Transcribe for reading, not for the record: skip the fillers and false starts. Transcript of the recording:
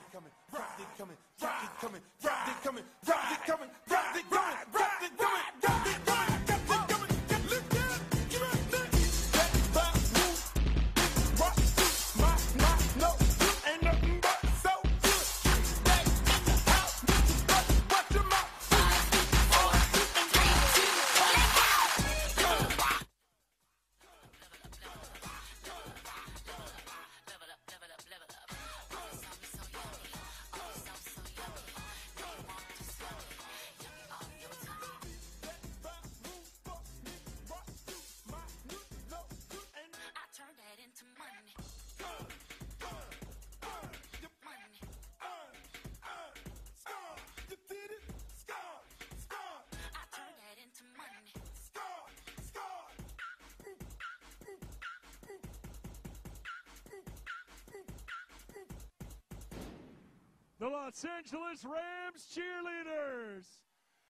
coming, drop it coming, drop it coming, drop it coming, drop it coming, drop it coming, drop it coming, drop it coming, drop it coming. Lift it up, give it up, that bounce move, rock to my no, you ain't nothing but so good. Back in the house, watch your mouth. The Los Angeles Rams Cheerleaders.